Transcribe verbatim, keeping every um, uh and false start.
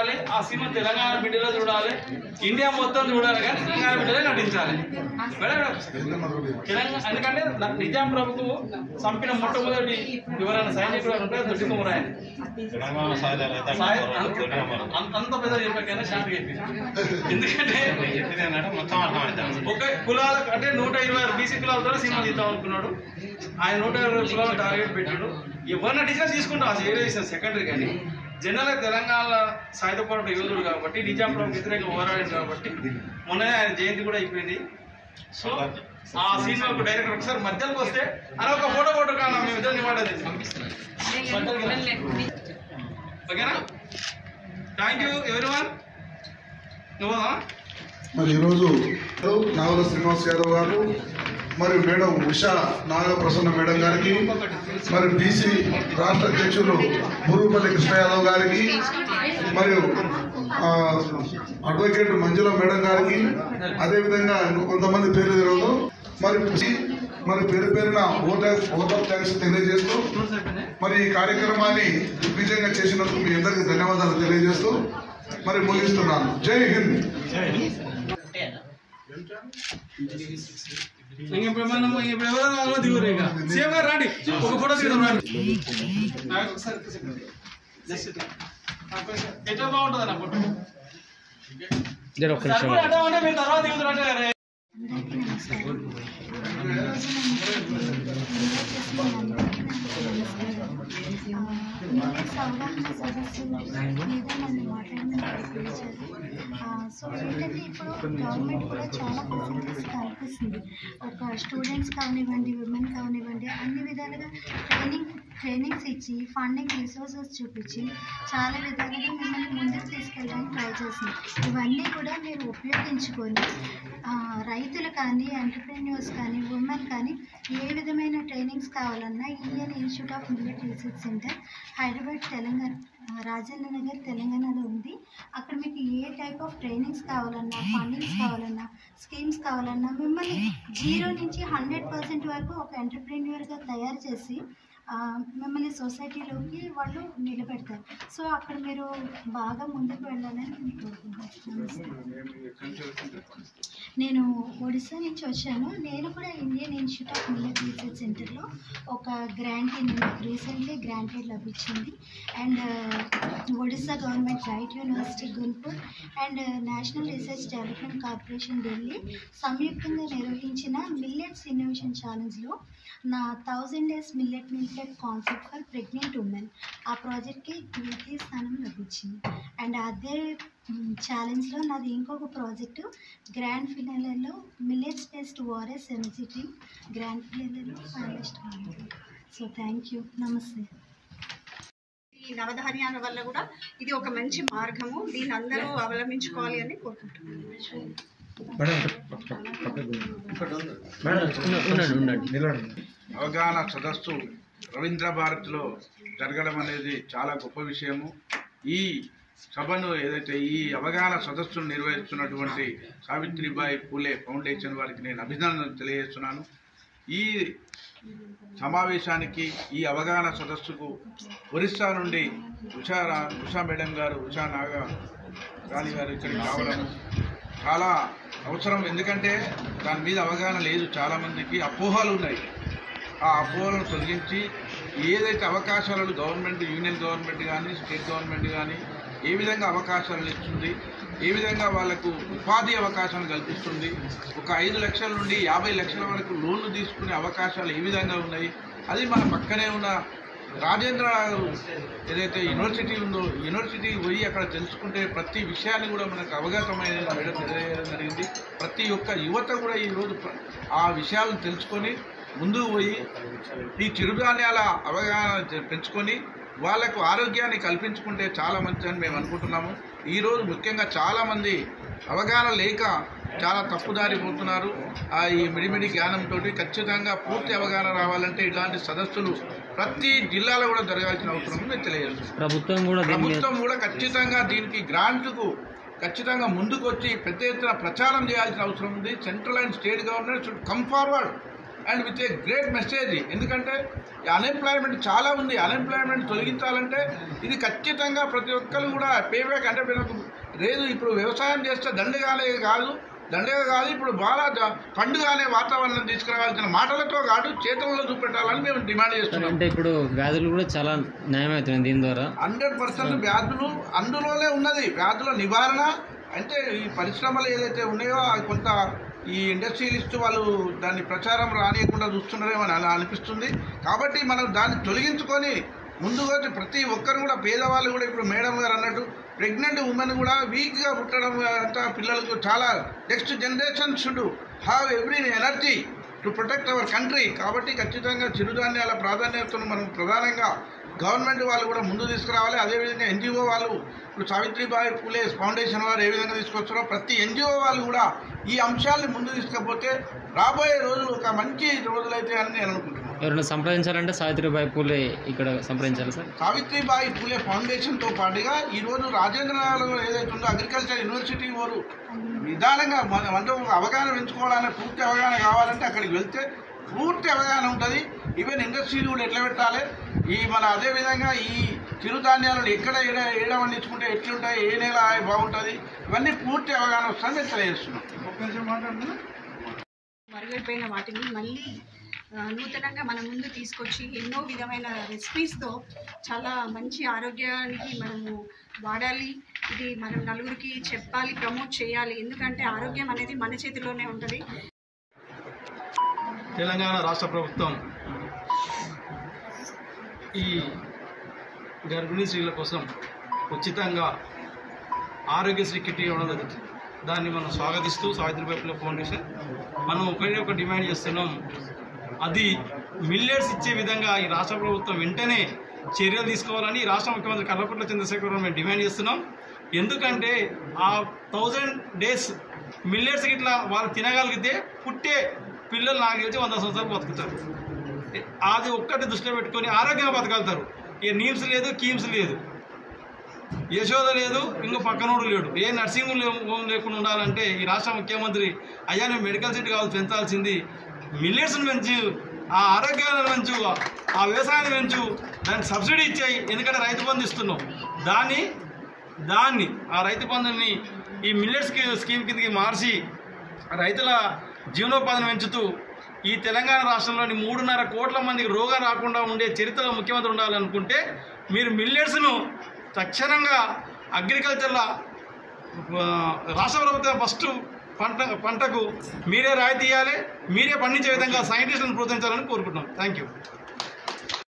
చూడాలి, ఆ సినిమా తెలంగాణ బిడ్డలో చూడాలి, ఇండియా మొత్తం చూడాలి, కానీ తెలంగాణ బిడ్డలే నటించాలి మేడం. తెలంగాణ ఎందుకంటే నిజాం ప్రభుకు చంపిన మొట్టమొదటి ఎవరైనా సైనికుడు ఉంటే దొడ్డి కుమరాయన. అంత పెద్ద చెప్పకైనా షార్ట్ చెప్పి, ఎందుకంటే ఒక కులాల అంటే నూట ఇరవై ఆరు బీసీ కులాలతో సినిమా తీద్దాం అనుకున్నాడు ఆయన. నూట ఇరవై కులాలను టార్గెట్ పెట్టాడు. ఎవరిన డిసిజన్ తీసుకుంటాం అది ఏదో సెకండరీ, కానీ జనరల్ తెలంగాణ సాయుధ పోరాట యోధుడు కాబట్టి నిజాం ప్రభు వ్యతిరేకంగా పోరాడాడు కాబట్టి మొన్ననే ఆయన జయంతి కూడా అయిపోయింది. సో ఆ సినిమాకు డైరెక్టర్ ఒకసారి మధ్యలోకి వస్తే అని ఒక ఫోటో ఫోటో కావాలి మేము ఇద్దరు నివాడేది. ఓకేనా? Thank you everyone. నువ్వు మరి ఈరోజు నావల శ్రీనివాస్ యాదవ్ గారు మరియు మేడం ఉషా నాగప్రసన్న మేడం గారికి, మరి బీసీ రాష్ట్ర అధ్యక్షులు బుర్రుపల్లి కృష్ణ యాదవ్ గారికి, మరియు అడ్వకేట్ మంజుల మేడం గారికి, అదేవిధంగా కొంతమంది పేర్లు తెలియదు, మరి మరి పేరు పేరున ఓట్ ఓట్ ఆఫ్ థ్యాంక్స్ తెలియజేస్తూ మరి ఈ కార్యక్రమాన్ని విజయంగా చేసినందుకు మీ అందరికీ ధన్యవాదాలు తెలియజేస్తూ మరి ముగిస్తున్నాను. జై హింద్. ఇప్పుడు మనం ఇప్పుడు ఎవరైనా దిగురు ఇక సీఎం గారు రాండి, ఒక ఫోటో దిగుదాం రండి. ఎట్లా బాగుంటుంది అన్న ఫోటో అంటే మీరు తర్వాత దిగుతారంటే సో ఏంటంటే ఇప్పుడు గవర్నమెంట్ కూడా చాలా ఫెసిలిటీస్ కల్పిస్తుంది. ఒక స్టూడెంట్స్ కానివ్వండి, విమెన్ కానివ్వండి, అన్ని విధాలుగా ట్రైనింగ్ ట్రైనింగ్స్ ఇచ్చి ఫండింగ్ రిసోర్సెస్ చూపించి చాలా విధాలుగా మిమ్మల్ని ముందుకు తీసుకెళ్ళడానికి ట్రై చేస్తుంది. ఇవన్నీ కూడా మీరు ఉపయోగించుకొని రైతులు కానీ, ఎంటర్ప్రెన్యూర్స్ కానీ, ఉమెన్ కానీ ఏ విధమైన ట్రైనింగ్స్ కావాలన్నా Indian institute of millet Research Centre Hyderabad Telangana Rajendra Nagar తెలంగాణలో ఉంది. అక్కడ మీకు ఏ టైప్ ఆఫ్ ట్రైనింగ్స్ కావాలన్నా, ఫండింగ్స్ కావాలన్నా, స్కీమ్స్ కావాలన్నా మిమ్మల్ని జీరో నుంచి హండ్రెడ్ పర్సెంట్ వరకు ఒక ఎంటర్ప్రెన్యూర్గా తయారు చేసి మిమ్మల్ని సొసైటీలోకి వాళ్ళు నిలబెడతారు. సో అక్కడ మీరు బాగా ముందుకు వెళ్ళాలని నేను కోరుకుంటున్నాను. నేను ఒడిశా నుంచి వచ్చాను. నేను కూడా Indian institute of millet research సెంటర్లో ఒక గ్రాంట్ రీసెంట్లీ గ్రాంటెడ్ లభించింది. And Odisha government right university Guntur and national research development corporation Delhi సంయుక్తంగా నిర్వహించిన మిల్లెట్స్ ఇన్నోవేషన్ ఛాలెంజ్లో నా థౌజండ్ డేస్ మిల్లెట్ మిల్కెట్ కాన్సెప్ట్ ఫర్ ప్రెగ్నెంట్ ఉమెన్ ఆ ప్రాజెక్ట్కి ద్వితీయ స్థానం లభించింది. అండ్ అదే ఛాలెంజ్లో నాది ఇంకొక ప్రాజెక్టు గ్రాండ్ ఫినాలేలో millets based ORS energy drink grand ఫినాలేలో ఫైనలిస్ట్ అయింది. So thank you. నమస్తే. ఈ నవధాన్యాల వల్ల కూడా ఇది ఒక మంచి మార్గము, దీన్ని అందరూ అవలంబించుకోవాలి అని కోరుకుంటున్నాను. అవగాహన సదస్సు రవీంద్ర భారత్లో జరగడం అనేది చాలా గొప్ప విషయము. ఈ సభను ఏదైతే ఈ అవగాహన సదస్సును నిర్వహిస్తున్నటువంటి సావిత్రిబాయి పూలే ఫౌండేషన్ వారికి నేను అభినందనలు తెలియజేస్తున్నాను. ఈ సమావేశానికి ఈ అవగాహన సదస్సుకు ఒరిస్సా నుండి ఉషా ఉషా మేడం గారు ఉషా నాగా రాణి గారు ఇక్కడికి రావడం చాలా అవసరం. ఎందుకంటే దాని మీద అవగాహన లేదు, చాలామందికి అపోహలు ఉన్నాయి. ఆ అపోహలను తొలగించి ఏదైతే అవకాశాలను గవర్నమెంట్ యూనియన్ గవర్నమెంట్ కానీ స్టేట్ గవర్నమెంట్ కానీ ఏ విధంగా అవకాశాలు ఇస్తుంది, ఏ విధంగా వాళ్లకు ఉపాధి అవకాశాలు కల్పిస్తుంది, ఒక ఐదు లక్షల నుండి యాభై లక్షల వరకు లోన్లు తీసుకునే అవకాశాలు ఏ విధంగా ఉన్నాయి, అది మన పక్కనే ఉన్న రాజేంద్ర ఏదైతే యూనివర్సిటీ ఉందో యూనివర్సిటీకి పోయి అక్కడ తెలుసుకుంటే ప్రతి విషయాన్ని కూడా మనకు అవగతమైన మేడం తెలియజేయడం జరిగింది. ప్రతి ఒక్క యువత కూడా ఈరోజు ఆ విషయాలను తెలుసుకొని ముందుకు పోయి ఈ చిరుధాన్యాల అవగాహన పెంచుకొని వాళ్లకు ఆరోగ్యాన్ని కల్పించుకుంటే చాలా మంచిదని మేము అనుకుంటున్నాము. ఈరోజు ముఖ్యంగా చాలామంది అవగాహన లేక చాలా తప్పుదారి పోతున్నారు. ఆ ఈ మిడిమిడి జ్ఞానంతో ఖచ్చితంగా పూర్తి అవగాహన రావాలంటే ఇలాంటి సదస్సులు ప్రతి జిల్లాలో కూడా జరగాల్సిన అవసరం మేము తెలియజేస్తున్నాం. ప్రభుత్వం కూడా ప్రభుత్వం కూడా ఖచ్చితంగా దీనికి గ్రాంట్కు ఖచ్చితంగా ముందుకు వచ్చి పెద్ద ఎత్తున ప్రచారం చేయాల్సిన అవసరం ఉంది. Central and state government should come forward and with a great message. ఎందుకంటే అన్ఎంప్లాయ్మెంట్ చాలా ఉంది. అన్ఎంప్లాయ్మెంట్ తొలగించాలంటే ఇది ఖచ్చితంగా ప్రతి ఒక్కరు కూడా పేబ్యాక్ అంటే లేదు. ఇప్పుడు వ్యవసాయం చేస్తే దండగానే కాదు దండగా కాదు ఇప్పుడు బాగా పండుగనే వాతావరణం తీసుకురావాల్సిన మాటలతో కాదు చేతుల్లో చూపెట్టాలని మేము డిమాండ్ చేస్తున్నాం. అంటే ఇప్పుడు వ్యాధులు కూడా చాలా న్యాయమవుతుంది దీని ద్వారా. హండ్రెడ్ పర్సెంట్ వ్యాధులు అందులోనే ఉన్నది. వ్యాధుల నివారణ అంటే ఈ పరిశ్రమలు ఏదైతే ఉన్నాయో అది కొంత ఈ ఇండస్ట్రియలిస్ట్ వాళ్ళు దాన్ని ప్రచారం రానియకుండా చూస్తున్నారేమని అలా అనిపిస్తుంది. కాబట్టి మనం దాన్ని తొలగించుకొని ముందుగా ప్రతి ఒక్కరు కూడా పేదవాళ్ళు కూడా ఇప్పుడు మేడం గారు అన్నట్టు ప్రెగ్నెంట్ ఉమెన్ కూడా వీక్గా పుట్టడం అంతా పిల్లలకు చాలా next generation should have every energy to protect our country. కాబట్టి ఖచ్చితంగా చిరుధాన్యాల ప్రాధాన్యతను మనం ప్రధానంగా గవర్నమెంట్ వాళ్ళు కూడా ముందు తీసుకురావాలి. అదేవిధంగా ఎన్జిఓ వాళ్ళు ఇప్పుడు సావిత్రిబాయి పూలే ఫౌండేషన్ వారు ఏ విధంగా తీసుకొస్తారో ప్రతి ఎన్జిఓ వాళ్ళు కూడా ఈ అంశాలను ముందు తీసుకపోతే రాబోయే రోజులు ఒక మంచి రోజులైతే అని నేను అనుకుంటున్నాను. ఎవరైనా సంప్రదించాలంటే సావిత్రిబాయి పూలే ఇక్కడ సంప్రదించాలి సార్. సావిత్రిబాయి పూలే ఫౌండేషన్తో పాటుగా ఈరోజు రాజేంద్రనగర్లో ఏదైతే ఉందో అగ్రికల్చర్ యూనివర్సిటీ వారు విధానంగా అంటే అవగాహన పెంచుకోవడానికి పూర్తి అవగాహన కావాలంటే అక్కడికి వెళ్తే పూర్తి అవగాహన ఉంటుంది. ఈవెన్ ఇండస్ట్రీలు కూడా ఎట్లా పెట్టాలి ఈ మన అదేవిధంగా ఈ చిరుధాన్యాలను ఎక్కడ ఏడ ఏడ పండించుకుంటే ఎట్లుంటాయి ఏ నేల బాగుంటుంది ఇవన్నీ పూర్తి అవగాహన వస్తుందని నేను తెలియజేస్తున్నాం. మరుగైపోయిన వాటిని మళ్ళీ నూతనంగా మన ముందు తీసుకొచ్చి ఎన్నో విధమైన రెసిపీస్తో చాలా మంచి ఆరోగ్యానికి మనము వాడాలి. ఇది మనం నలుగురికి చెప్పాలి, ప్రమోట్ చేయాలి. ఎందుకంటే ఆరోగ్యం అనేది మన చేతిలోనే ఉంటుంది. తెలంగాణ రాష్ట్ర ప్రభుత్వం ఈ గర్భిణీ స్త్రీల కోసం ఉచితంగా ఆరోగ్యశ్రీ కిట్ ఇవ్వడం జరుగుతుంది. దాన్ని మనం స్వాగతిస్తూ సావిత్రిబాయి పూలే ఫౌండేషన్ మనం ఒకటే ఒక డిమాండ్ చేస్తున్నాం. అది మిల్లెట్స్ ఇచ్చే విధంగా ఈ రాష్ట్ర ప్రభుత్వం వెంటనే చర్యలు తీసుకోవాలని రాష్ట్ర ముఖ్యమంత్రి కల్వకుంట్ల చంద్రశేఖరరావు మేము డిమాండ్ చేస్తున్నాం. ఎందుకంటే ఆ థౌజండ్ డేస్ మిల్లెట్స్ ఇట్లా వాళ్ళు తినగలిగితే పుట్టే పిల్లలు నాకు తెలిసి వంద సంవత్సరాలు బతుకుతారు. అది ఒక్కటి దృష్టిలో పెట్టుకొని ఆరోగ్యంగా బతకగలుగుతారు. ఏ నీమ్స్ లేదు, కీమ్స్ లేదు, యశోద లేదు, ఇంకో పక్కనోడు లేడు, ఏ నర్సింగ్ హోమ్ లేకుండా ఉండాలంటే ఈ రాష్ట్ర ముఖ్యమంత్రి అయ్యా నేను మెడికల్ సీట్ కావాలి పెంచాల్సింది మిల్లెట్స్ని పెంచు, ఆ ఆరోగ్యాలను పెంచు, ఆ వ్యవసాయాన్ని పెంచు, దానికి సబ్సిడీ ఇచ్చాయి. ఎందుకంటే రైతు బంధు ఇస్తున్నాం. దాన్ని దాన్ని ఆ రైతు బంధుని ఈ మిల్లెట్స్ స్కీమ్ కిందకి మార్చి రైతుల జీవనోపాధిని పెంచుతూ ఈ తెలంగాణ రాష్ట్రంలోని మూడున్నర కోట్ల మందికి రోగం రాకుండా ఉండే చరిత్రలో ముఖ్యమంత్రి ఉండాలనుకుంటే మీరు మిల్లెట్స్ను తక్షణంగా అగ్రికల్చర్లో రాష్ట్ర ప్రభుత్వం ఫస్ట్ పంట పంటకు మీరే రాయితీ ఇవ్వాలి, మీరే పండించే విధంగా సైంటిస్టులను ప్రోత్సహించాలని కోరుకుంటున్నాం. Thank you.